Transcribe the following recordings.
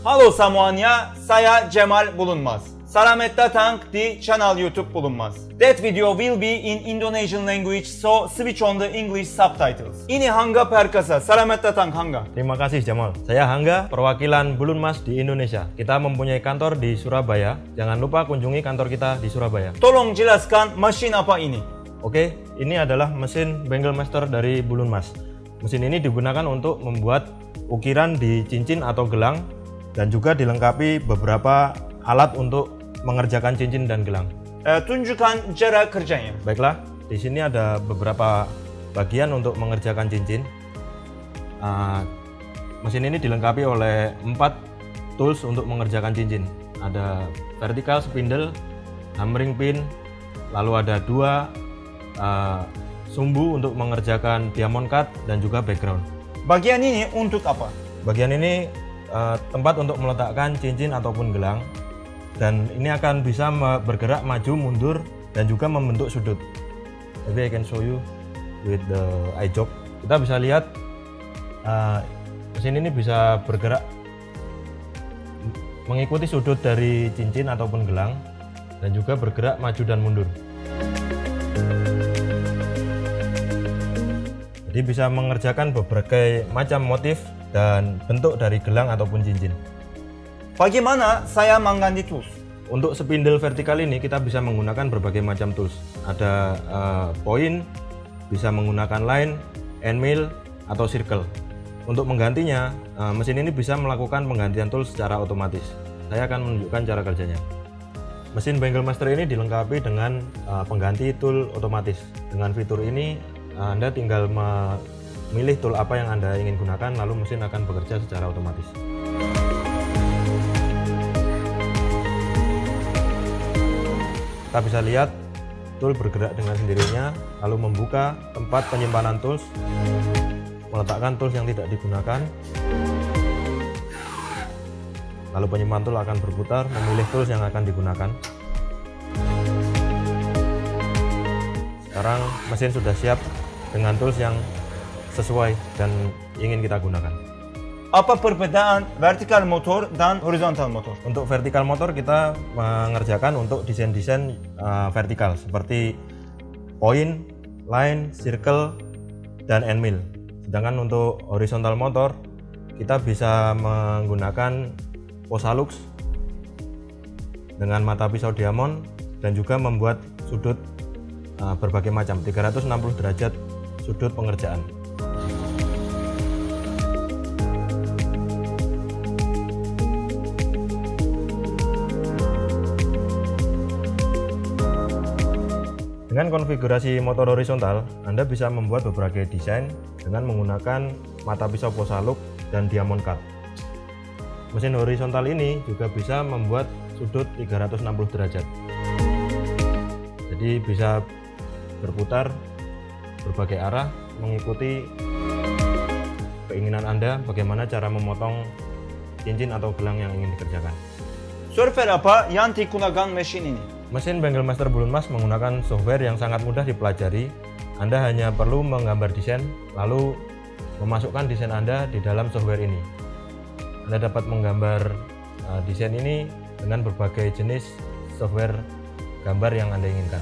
Halo semuanya, saya Cemal Bulunmaz. Selamat datang di channel YouTube Bulunmaz. That video will be in Indonesian language, so switch on the English subtitles. Ini Hangga Perkasa. Selamat datang Hangga. Terima kasih Jamal. Saya Hangga, perwakilan Bulunmaz di Indonesia. Kita mempunyai kantor di Surabaya. Jangan lupa kunjungi kantor kita di Surabaya. Tolong jelaskan mesin apa ini? Oke, ini adalah mesin Bangle Master dari Bulunmaz. Mesin ini digunakan untuk membuat ukiran di cincin atau gelang dan juga dilengkapi beberapa alat untuk mengerjakan cincin dan gelang. Tunjukkan cara kerjanya. Baiklah, di sini ada beberapa bagian untuk mengerjakan cincin. Mesin ini dilengkapi oleh 4 tools untuk mengerjakan cincin. Ada vertical spindle, hammering pin, lalu ada 2 sumbu untuk mengerjakan diamond cut dan juga background. Bagian ini untuk apa? Bagian ini tempat untuk meletakkan cincin ataupun gelang, dan ini akan bisa bergerak maju mundur dan juga membentuk sudut. Maybe I can show you with the eye job. Kita bisa lihat mesin ini bisa bergerak mengikuti sudut dari cincin ataupun gelang dan juga bergerak maju dan mundur. Jadi bisa mengerjakan berbagai macam motif dan bentuk dari gelang ataupun cincin. Bagaimana saya mengganti tools? Untuk spindle vertikal ini kita bisa menggunakan berbagai macam tools. Ada point, bisa menggunakan line, end mill, atau circle. Untuk menggantinya, mesin ini bisa melakukan penggantian tools secara otomatis. Saya akan menunjukkan cara kerjanya. Mesin Bangle Master ini dilengkapi dengan pengganti tool otomatis. Dengan fitur ini, Anda tinggal memilih tool apa yang Anda ingin gunakan, lalu mesin akan bekerja secara otomatis. Kita bisa lihat tool bergerak dengan sendirinya, lalu membuka tempat penyimpanan tools, meletakkan tools yang tidak digunakan, lalu penyimpan tool akan berputar memilih tools yang akan digunakan. Sekarang mesin sudah siap dengan tools yang sesuai dan ingin kita gunakan. Apa perbedaan vertikal motor dan horizontal motor? Untuk vertikal motor kita mengerjakan untuk desain-desain vertikal seperti point, line, circle, dan end mill. Sedangkan untuk horizontal motor kita bisa menggunakan posalux dengan mata pisau diamond dan juga membuat sudut berbagai macam 360 derajat sudut pengerjaan. Dengan konfigurasi motor horizontal, Anda bisa membuat berbagai desain dengan menggunakan mata pisau posalux dan diamond cut. Mesin horizontal ini juga bisa membuat sudut 360 derajat. Jadi bisa berputar berbagai arah mengikuti keinginan Anda bagaimana cara memotong cincin atau gelang yang ingin dikerjakan. Software apa yang digunakan mesin ini? Mesin Bangle Master Bulunmaz menggunakan software yang sangat mudah dipelajari. Anda hanya perlu menggambar desain lalu memasukkan desain Anda di dalam software ini. Anda dapat menggambar desain ini dengan berbagai jenis software gambar yang Anda inginkan.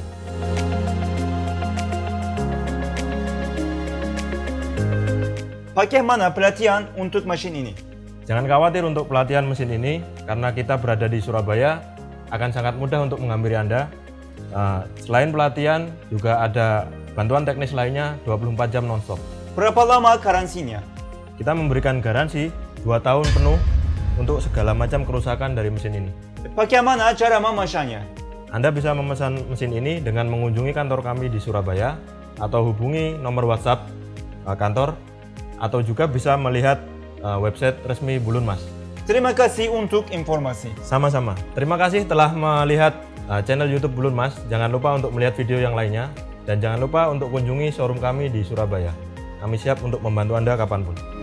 Bagaimana pelatihan untuk mesin ini? Jangan khawatir untuk pelatihan mesin ini, karena kita berada di Surabaya, akan sangat mudah untuk menghampiri Anda. Selain pelatihan, juga ada bantuan teknis lainnya 24 jam non-stop. Berapa lama garansinya? Kita memberikan garansi 2 tahun penuh untuk segala macam kerusakan dari mesin ini. Bagaimana cara memesannya? Anda bisa memesan mesin ini dengan mengunjungi kantor kami di Surabaya atau hubungi nomor WhatsApp kantor, atau juga bisa melihat website resmi Bulunmaz. Terima kasih untuk informasi. Sama-sama. Terima kasih telah melihat channel YouTube Bulunmaz. Jangan lupa untuk melihat video yang lainnya dan jangan lupa untuk kunjungi showroom kami di Surabaya. Kami siap untuk membantu Anda kapanpun.